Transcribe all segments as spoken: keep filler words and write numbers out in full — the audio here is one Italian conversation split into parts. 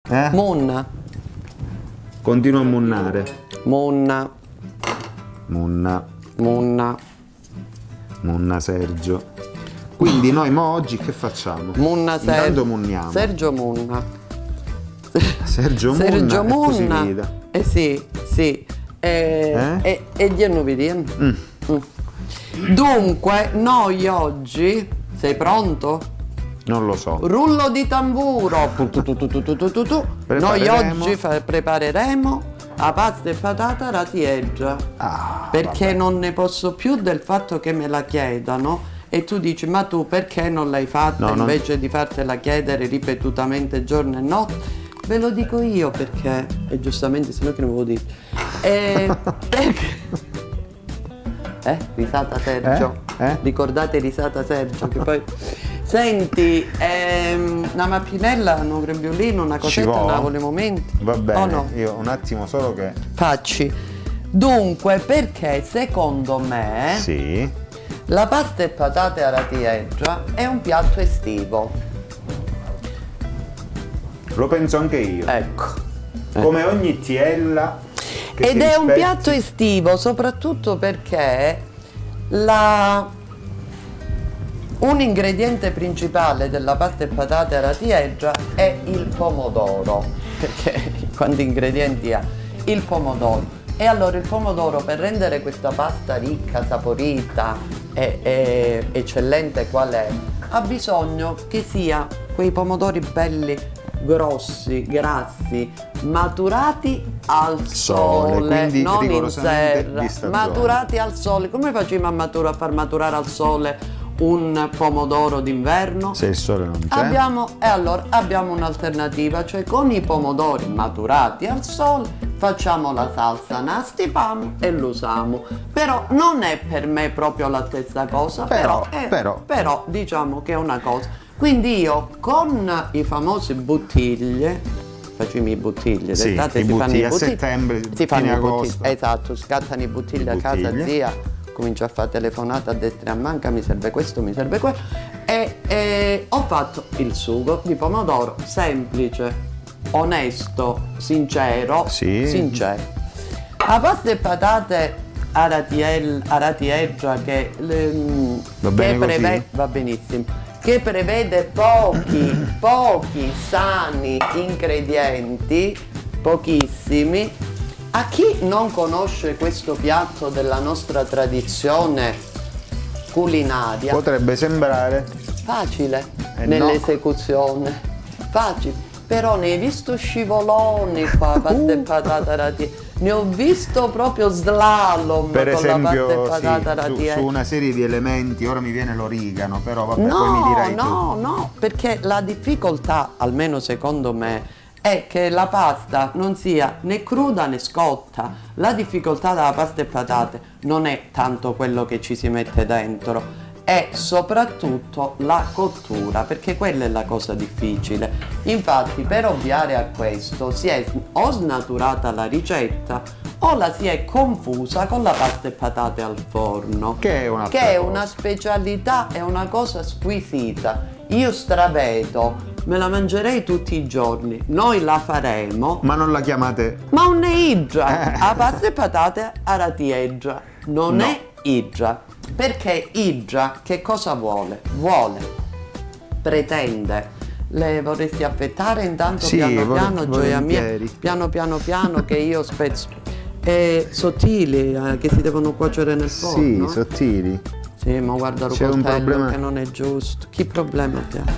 Eh? Munna. Continua a munnare. Munna. Munna. Munna. Munna Sergio. Quindi noi mo oggi che facciamo? Munna Intanto Sergio. munniamo. Sergio Munna. Sergio Munna. Sergio e così Munna. via. Eh sì, sì. E, Eh? e, e gli hanno vediamo. Mm. Mm. Dunque, noi oggi, sei pronto? Non lo so. Rullo di tamburo. Tu, tu, tu, tu, tu, tu, tu, tu, tu. Noi Prepareremo. oggi fa- prepareremo la pasta e patata alla tieggia. Ah, perché vabbè. non ne posso più del fatto che me la chiedano e tu dici ma tu perché non l'hai fatta No, non- invece di fartela chiedere ripetutamente giorno e notte? Ve lo dico io perché, e giustamente se no che ne avevo detto. E perché? Eh? Risata Sergio. Eh? Eh? Ricordate risata Sergio che poi. Senti, ehm, una mappinella, un grembiulino, una Ci cosetta, vo? una volevo momenti. Va bene. O no? Io un attimo solo che. Facci. Dunque, perché secondo me Sì. la pasta e patate alla tieggia è un piatto estivo. Lo penso anche io. Ecco. Come ogni tiella. che Ed si è un rispetti. piatto estivo soprattutto perché la... un ingrediente principale della pasta e patate alla tieggia è il pomodoro. Perché quanti ingredienti ha? Il pomodoro. E allora il pomodoro, per rendere questa pasta ricca, saporita e, e eccellente qual è, ha bisogno che sia quei pomodori belli, grossi, grassi, maturati al Sole, sole, quindi non in rigorosamente serra, di stagione. maturati al sole. Come facciamo a, matura- a far maturare al sole un pomodoro d'inverno? Se il sole non c'è. Abbiamo, e allora abbiamo un'alternativa, cioè con i pomodori maturati al sole facciamo la salsa nastipamo e lo usiamo. Però non è per me proprio la stessa cosa, Però, però, è- però. però diciamo che è una cosa. Quindi io con i famosi bottiglie, facciamo i bottiglie, Sì, d'estate i si fanno bottiglie, i a bottiglie, settembre, si fanno fine i bottiglie, agosto. esatto, scattano i bottiglie I a casa bottiglie. zia, comincio a fare telefonate a destra e a manca, mi serve questo, mi serve quello e, e ho fatto il sugo di pomodoro semplice, onesto, sincero, Sì. sincero. La pasta e patate alla tiel- alla tieggia che, le- Va bene che così? prevede, va benissimo, che prevede pochi, pochi sani ingredienti, pochissimi. A chi non conosce questo piatto della nostra tradizione culinaria, Potrebbe sembrare. facile Eh, nell'esecuzione, facile, però ne hai visto scivoloni qua, pasta e Uh. patata alla tieggia, ne ho visto proprio slalom Per con la pasta e esempio, patata alla sì, su, tieggia. su una serie di elementi, ora mi viene l'origano, però vabbè, poi mi No, dirai tu. no, no, perché la difficoltà, almeno secondo me, è che la pasta non sia né cruda né scotta. La difficoltà della pasta e patate non è tanto quello che ci si mette dentro, è soprattutto la cottura, perché quella è la cosa difficile. Infatti, per ovviare a questo, si è o snaturata la ricetta o la si è confusa con la pasta e patate al forno, Che è un'altra che è cosa. una specialità, è una cosa squisita. Io stravedo, me la mangerei tutti i giorni. Noi la faremo, Ma non la chiamate. ma non è igia. Eh. A pasta e patate alla tieggia. Non No. è igia. Perché igia che cosa vuole? Vuole, pretende. Le vorresti affettare intanto Sì, piano vol- piano, gioia mia, volentieri. piano piano piano che io spezzo. E sottili eh, che si devono cuocere nel Sì, forno. sottili. Sì, ma guarda il C'è un coltello problema. che non è giusto. Che problema abbiamo?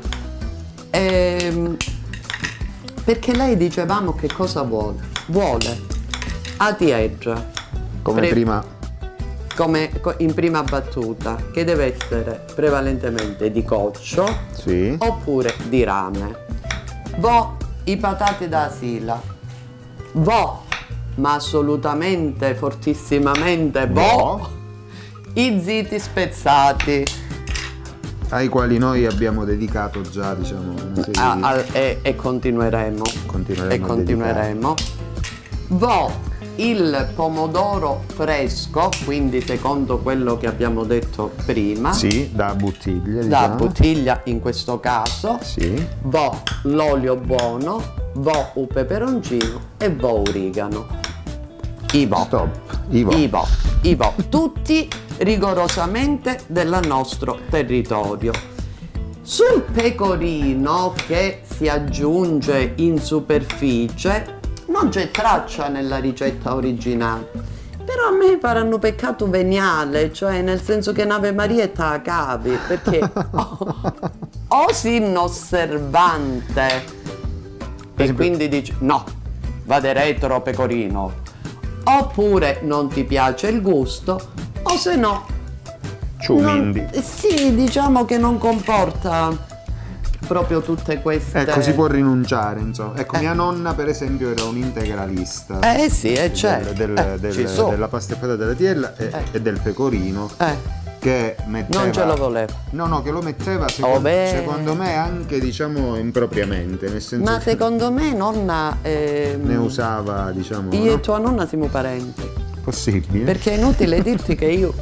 Ehm, perché lei dicevamo che cosa vuole? Vuole a tieggia, Come Pre- prima. come co- in prima battuta, che deve essere prevalentemente di coccio Sì. oppure di rame. Vo i patate da sila. Vo, ma assolutamente, fortissimamente vo, Vo. i ziti spezzati. Ai quali noi abbiamo dedicato già, diciamo, una serie Ah, di- al- e, e continueremo. Continueremo E a continueremo. Vo il pomodoro fresco, quindi secondo quello che abbiamo detto prima, Sì, da bottiglia, da diciamo. bottiglia in questo caso. Sì. Vo l'olio buono, vo u peperoncino e vo origano. Ivo. Stop. Ivo. Ivo. Ivo. Tutti rigorosamente del nostro territorio. Sul pecorino che si aggiunge in superficie non c'è traccia nella ricetta originale. Però a me pare un peccato veniale, cioè nel senso che un'Ave Maria è ta cavi, perché o, o si inosservante e esempio, quindi dici no, vade retro pecorino, oppure non ti piace il gusto, o se no, ciumindi. non, sì, diciamo che non comporta proprio tutte queste... Ecco, si può rinunciare, insomma. Ecco, Eh. mia nonna per esempio era un integralista Eh sì, è del- certo. del- Eh, del- ci sono. della pasta e patate alla tiella e, Eh. e del pecorino, Eh, che metteva... non ce lo volevo. No, no, che lo metteva secondo, Oh, beh. secondo me anche, diciamo, impropriamente, nel senso Ma che secondo me nonna... ehm, ne usava, diciamo, io no? e tua nonna siamo parenti. Possibile, Perché è inutile dirti che io...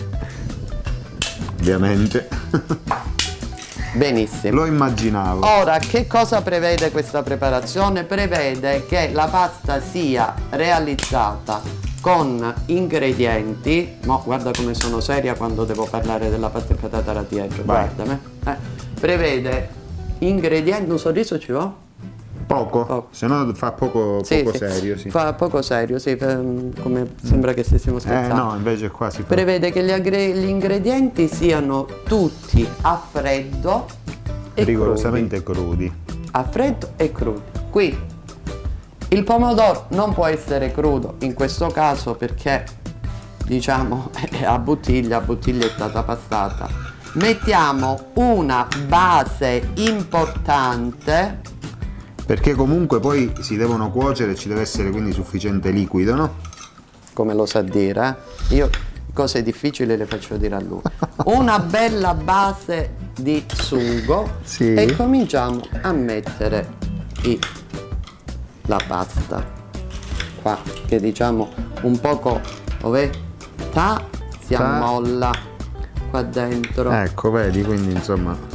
ovviamente. Benissimo. Lo immaginavo. Ora, che cosa prevede questa preparazione? Prevede che la pasta sia realizzata con ingredienti... Mo, guarda come sono seria quando devo parlare della pasta e patata alla tieggia, Vai. guardami. Eh. Prevede ingredienti... Un sorriso ci va? Poco, Poco. se no fa poco, Sì, poco sì. serio, sì. Fa poco serio, sì, ehm, come sembra che stessimo Eh scherzando. no, invece qua si fa... Prevede che gli, aggre- gli ingredienti siano tutti a freddo e rigorosamente crudi. crudi. A freddo e crudi. Qui il pomodoro non può essere crudo in questo caso perché diciamo è a bottiglia, a bottiglia è stata passata. Mettiamo una base importante. Perché comunque poi si devono cuocere e ci deve essere quindi sufficiente liquido, no? Come lo sa dire, eh? Io cose difficili le faccio dire a lui. Una bella base di sugo Sì. e cominciamo a mettere i- la pasta qua, che diciamo un poco ove ta si Ta. ammolla qua dentro. Ecco, vedi, quindi insomma...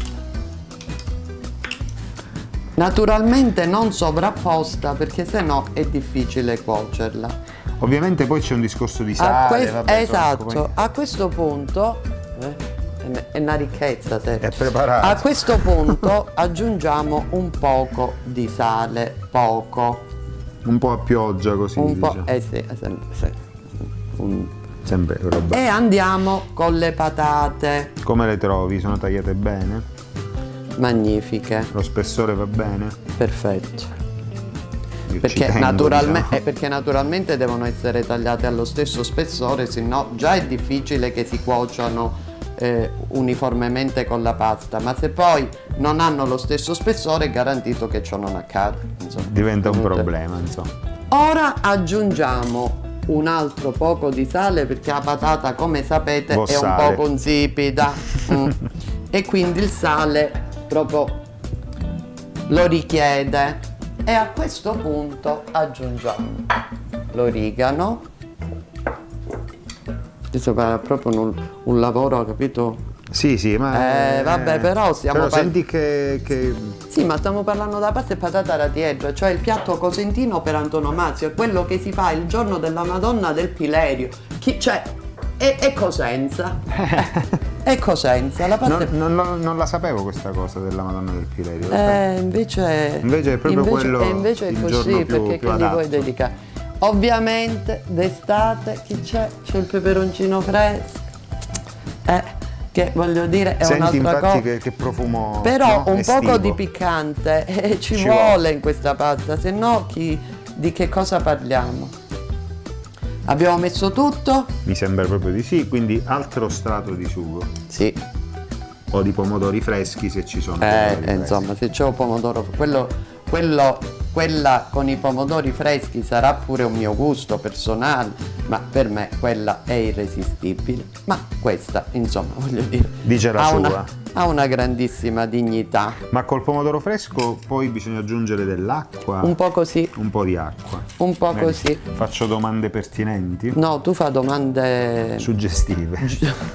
Naturalmente non sovrapposta perché sennò è difficile cuocerla. Ovviamente poi c'è un discorso di A sale, quest- vabbè, insomma, esatto, poi a questo punto eh, è- è una ricchezza se- è preparato. a questo punto aggiungiamo un poco di sale, poco, Un po' a pioggia così, un po', diciamo. eh sì, eh sì, sì, un- Sempre roba. e andiamo con le patate Come le trovi? Sono tagliate bene? magnifiche, Lo spessore va bene? perfetto. Io ci Perché, tengo, naturalme- diciamo. eh, perché naturalmente devono essere tagliate allo stesso spessore, se no già è difficile che si cuociano eh, uniformemente con la pasta, ma se poi non hanno lo stesso spessore è garantito che ciò non accade. Insomma, Diventa un Comunque- problema, insomma. Ora aggiungiamo un altro poco di sale perché la patata, come sapete, Vo' è un sale. po' consipida mm. e quindi il sale proprio lo richiede. E a questo punto aggiungiamo l'origano. Questo è proprio un, un lavoro, capito? Sì, sì, ma... Eh, vabbè, però stiamo Però par- senti che... che... Sì, ma stiamo parlando della pasta e patata alla tieggia, cioè il piatto cosentino per antonomasia, è quello che si fa il giorno della Madonna del Pilerio. Chi, cioè, è, è Cosenza. È Cosenza, la pasta Non, non- non la sapevo questa cosa della Madonna del Pilerio. Eh, invece, Invece è proprio invece- quello e invece è il così, giorno più- perché più che gli vuoi adatto. dedicare? Ovviamente d'estate chi c'è? C'è il peperoncino fresco. Eh, che voglio dire è Senti un'altra infatti cosa. che, che profumo, Però no? un Estivo. poco di piccante eh, ci, Ci vuole, vuole. in questa pasta, se no chi, di che cosa parliamo? Abbiamo messo tutto? Mi sembra proprio di sì, quindi altro strato di sugo. Sì. O di pomodori freschi se ci sono. Eh, pomodori eh, freschi. insomma, se c'è un pomodoro, quello, quello, quella con i pomodori freschi sarà pure un mio gusto personale, ma per me quella è irresistibile. Ma questa, insomma, voglio dire, Dice la ha, sua. una, ha una grandissima dignità. Ma col pomodoro fresco poi bisogna aggiungere dell'acqua. Un po' così, Un po' di acqua. un po' Bene. così. Faccio domande pertinenti. No, tu fa domande... Suggestive.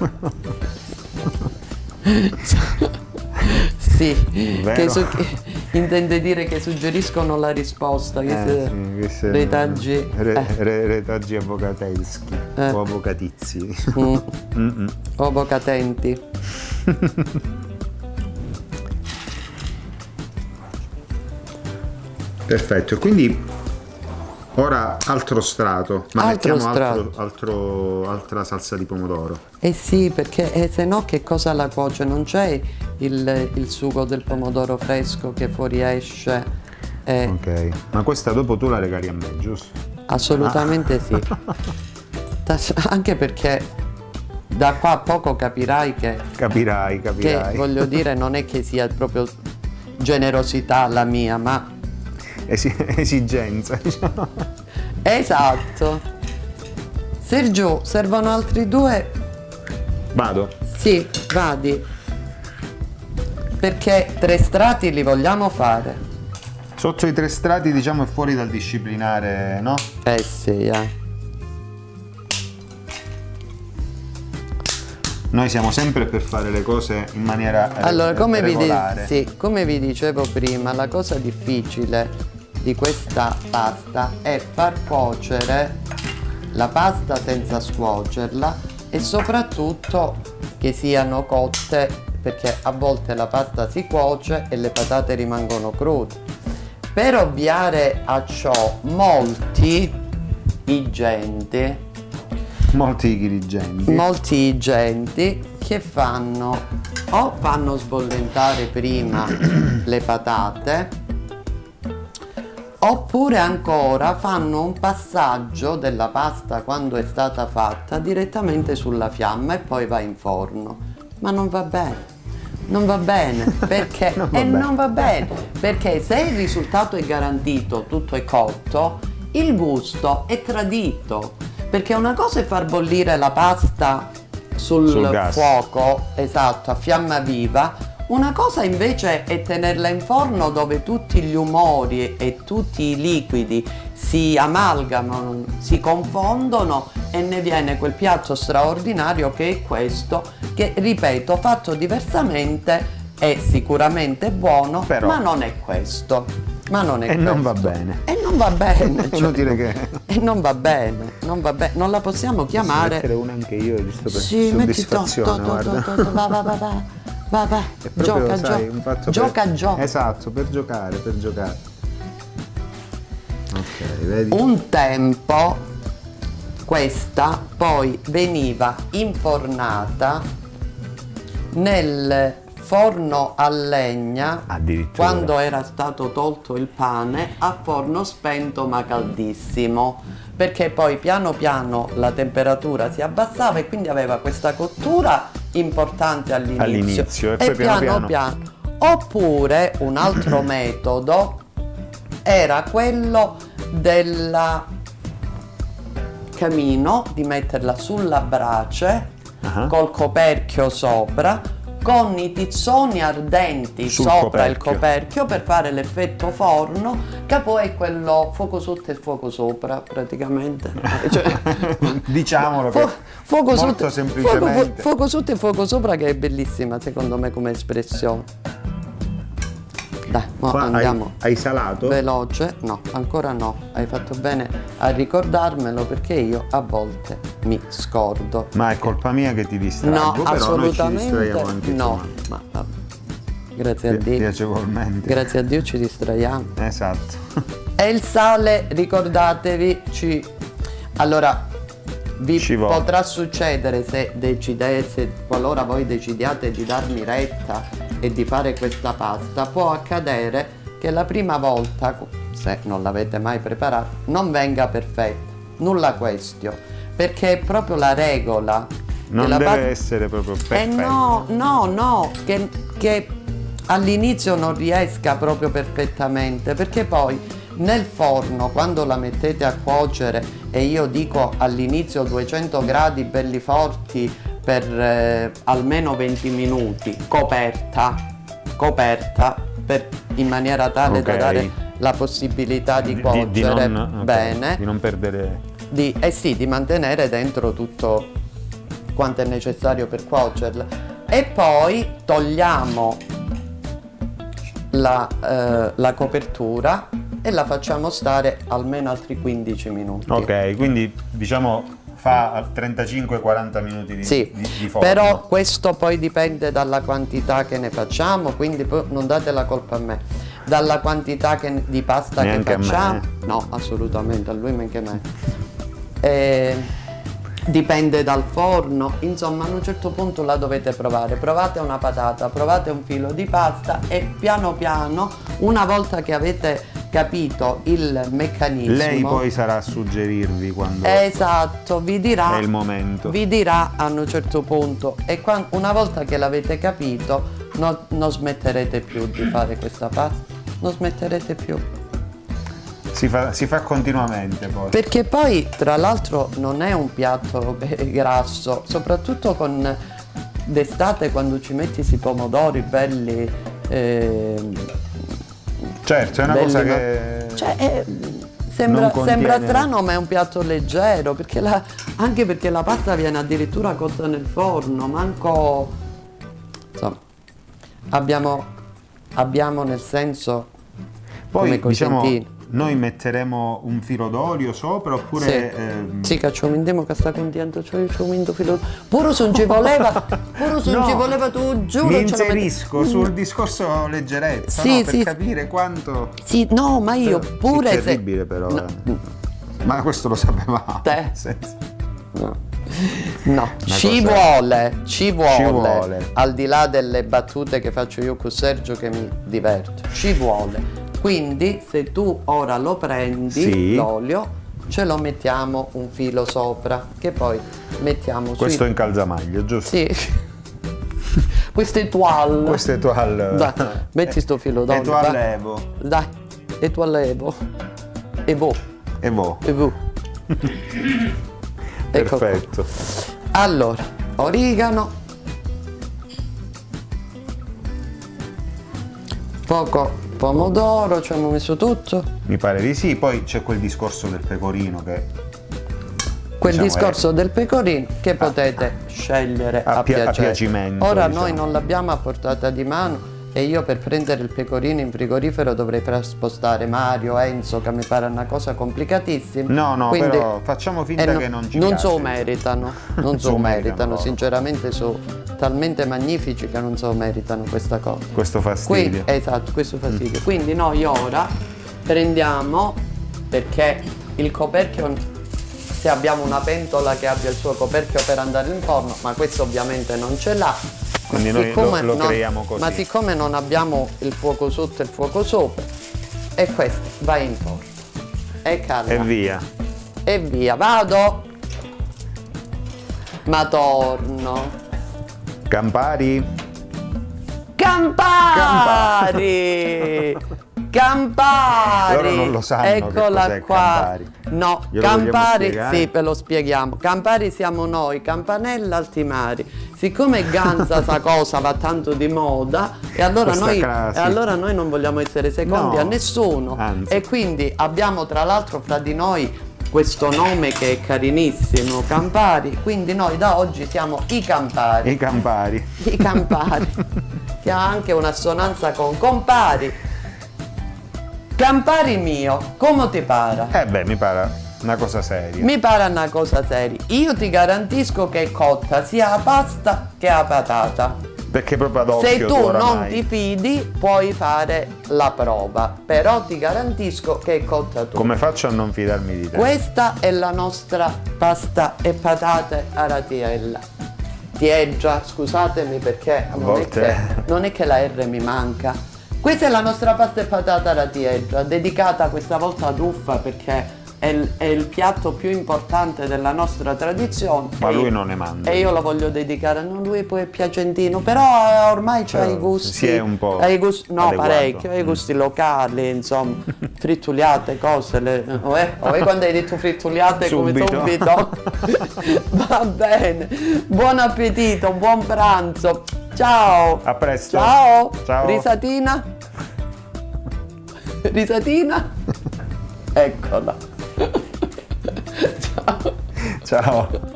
Sì, Vero? che, su- che- intende dire che suggeriscono la risposta, che Eh, se- sì, che se- retaggi, re- eh, re- retaggi avvocateschi Eh. o avvocatizi. mm, Mm-mm. o vocatenti. Perfetto, quindi ora altro strato, ma Altro mettiamo altro, strato. altro- altra salsa di pomodoro. Eh sì, perché eh, se no che cosa la cuoce? Non c'è il, il sugo del pomodoro fresco che fuoriesce. eh, Ok, ma questa dopo tu la regali a me, giusto? Assolutamente Ah. sì. Ta- Anche perché da qua a poco capirai che, Capirai, che capirai. voglio dire, non è che sia proprio generosità la mia, ma Esi- esigenza, diciamo. esatto. Sergio, servono altri due? Vado. Sì, vadi. Perché tre strati li vogliamo fare. Sotto i tre strati, diciamo, è fuori dal disciplinare, no? Eh sì, eh. Noi siamo sempre per fare le cose in maniera re- Allora, come vi, di- regolare. sì, come vi dicevo prima, la cosa difficile di questa pasta è far cuocere la pasta senza scuocerla e soprattutto che siano cotte, perché a volte la pasta si cuoce e le patate rimangono crude. Per ovviare a ciò, molti igenti Molti dirigenti. molti igenti che fanno o fanno sbollentare prima le patate oppure ancora fanno un passaggio della pasta quando è stata fatta direttamente sulla fiamma e poi va in forno, ma non va bene. Non va bene perché Non va e bene. non va bene perché se il risultato è garantito, tutto è cotto, il gusto è tradito. Perché una cosa è far bollire la pasta sul, Sul gas. fuoco, esatto, a fiamma viva, una cosa invece è tenerla in forno dove tutti gli umori e tutti i liquidi si amalgamano, si confondono e ne viene quel piatto straordinario che è questo, che ripeto, fatto diversamente è sicuramente buono, Però- ma non è questo. Ma non è E non questo. va bene. E non va bene. È cioè, inutile che... e non va bene, non va bene, non la possiamo Posso chiamare. mettere una anche io, giusto per Sì, metti to, to, soddisfazione, to, guarda. to, to, va, va, va, va, va, va. È proprio, Gioca, sai, gioca, un fatto gioca, per... gioca. Esatto, per giocare, per giocare. Ok, vedi? Un tempo questa poi veniva infornata nel forno a legna Addirittura. quando era stato tolto il pane a forno spento ma caldissimo, perché poi piano piano la temperatura si abbassava e quindi aveva questa cottura importante all'inizio, All'inizio, e poi piano piano piano. piano. Oppure un altro metodo era quello del camino, di metterla sulla brace Ah. col coperchio sopra, con i tizzoni ardenti Sul sopra il coperchio. coperchio per fare l'effetto forno, che poi è quello fuoco sotto e fuoco sopra praticamente. Cioè, Diciamolo che fu- fuoco molto sotto, semplicemente. fuoco, fuoco sotto e fuoco sopra, che è bellissima secondo me come espressione. Dai, mo Qua hai, andiamo hai salato? veloce. No, ancora no. Hai fatto bene a ricordarmelo perché io a volte mi scordo. Ma è colpa mia che ti distraggo, No, però noi ci assolutamente distraiamo anche no. insomma, Ma vabbè. Grazie a pi- Dio. piacevolmente. Grazie a Dio ci distraiamo. Esatto. E il sale, ricordatevi, ci... Allora, vi Ci vuole. potrà succedere se decidete, qualora voi decidiate di darmi retta e di fare questa pasta, può accadere che la prima volta, se non l'avete mai preparata, non venga perfetta. Nulla questio, perché è proprio la regola. Non della deve pasta- essere proprio eh perfetto. no, no, no, che, che all'inizio non riesca proprio perfettamente, perché poi nel forno, quando la mettete a cuocere, e io dico all'inizio duecento gradi belli forti per eh, almeno venti minuti, coperta, coperta, per- in maniera tale da Ok. dare la possibilità di cuocere di non, ok, bene, di non perdere. di, eh sì, di mantenere dentro tutto quanto è necessario per cuocerla. E poi togliamo la, eh, la copertura e la facciamo stare almeno altri quindici minuti. Ok, quindi diciamo fa trentacinque quaranta minuti di, sì, di, di forno. Però questo poi dipende dalla quantità che ne facciamo, quindi poi non date la colpa a me. Dalla quantità che, di pasta Neanche che facciamo. a me. No, assolutamente, a lui neanche a me. Eh, dipende dal forno, insomma, a un certo punto la dovete provare. Provate una patata, provate un filo di pasta e piano piano, una volta che avete capito il meccanismo, lei poi sarà a suggerirvi quando esatto, vi dirà, è il momento. Vi dirà a un certo punto, e quando, una volta che l'avete capito, no, non smetterete più di fare questa pasta, non smetterete più. Si fa, si fa continuamente poi. Perché poi, tra l'altro, non è un piatto grasso, soprattutto con d'estate quando ci metti questi pomodori belli. Eh, certo, è una belli, cosa ma, che cioè, è, sembra, contiene... sembra strano, ma è un piatto leggero, perché la, anche perché la pasta viene addirittura cotta nel forno, manco. Insomma, abbiamo, abbiamo nel senso. Poi come diciamo, noi metteremo un filo d'olio sopra oppure... Sì, ehm... sì che ci aumentiamo che sta contento, cioè ci aumento filo... Pure se non ci voleva, pure se non no, ci voleva, tu giuro... mi inserisco met... sul discorso leggerezza, sì, no? Per sì, capire quanto... Sì, no, ma io però, pure è terribile se... però, no. eh. Ma questo lo sapevamo. Te? Senza... No, no. Ci, cosa... vuole, ci vuole, ci vuole, al di là delle battute che faccio io con Sergio che mi diverto, ci vuole. Quindi se tu ora lo prendi, sì, l'olio, ce lo mettiamo un filo sopra, che poi mettiamo su. Questo sui... in calzamaglio, giusto? Sì. Questo è toile. Questo è toile. Dai, metti sto filo d'olio. E toile evo. Dai, e toile evo. Evo. Evo. Evo. Perfetto. Ecco. Allora, origano, poco pomodoro, ci abbiamo messo tutto. Mi pare di sì, poi c'è quel discorso del pecorino che... Quel diciamo discorso è... del pecorino che ah, potete ah, scegliere a, a, pia- a piacimento. Ora diciamo. Noi non l'abbiamo a portata di mano e io per prendere il pecorino in frigorifero dovrei spostare Mario, Enzo, che mi pare una cosa complicatissima. No, no, quindi, però facciamo finta no, che non ci non piace. so meritano, non so meritano, sinceramente sono talmente magnifici che non so meritano questa cosa. Questo fastidio. Quindi, esatto, questo fastidio. Mm. Quindi noi ora prendiamo, perché il coperchio, se abbiamo una pentola che abbia il suo coperchio per andare in forno, ma questo ovviamente non ce l'ha. Quindi noi lo, lo non, creiamo così. Ma siccome non abbiamo il fuoco sotto e il fuoco sopra, e questo va in forno. E calma. E via. E via, vado. Ma torno. Campari. Campari. Campari. Loro non lo sanno. Eccola che qua. Campari. No, Glielo Campari, sì, ve lo spieghiamo. Campari siamo noi, Campanella Altimari. Siccome Ganza sa cosa va tanto di moda, e allora, noi, e allora noi non vogliamo essere secondi, no, a nessuno. Anzi. E quindi abbiamo tra l'altro fra di noi questo nome che è carinissimo, Campari. Quindi noi da oggi siamo i Campari. I Campari. I Campari. Che ha anche un'assonanza con compari. Campari mio, come ti pare? Eh beh, mi pare una cosa seria. Mi pare una cosa seria. Io ti garantisco che è cotta sia la pasta che la patata. Perché proprio ad occhio. Se tu, tu non mai. ti fidi, puoi fare la prova. Però ti garantisco che è cotta tu. Come faccio a non fidarmi di te? Questa è la nostra pasta e patate a ratiella. Tieggia, scusatemi perché non è, che, non è che la R mi manca. Questa è la nostra pasta e patata ratieggia, dedicata questa volta ad Uffa perché è il, è il piatto più importante della nostra tradizione. Ma lui io, non ne manda. E io lo voglio dedicare, non lui poi è piacentino, però ormai c'ha i gusti. Si è un po'. I gusti, no, adeguato. parecchio, ha i gusti locali, insomma, frittuliate, cose. Le, oh, eh, oh, eh, quando hai detto frittuliate subito. come subito. Va bene, buon appetito, buon pranzo. Ciao. A presto. Ciao. Ciao. Risatina. Risatina. Eccola. Ciao. Ciao.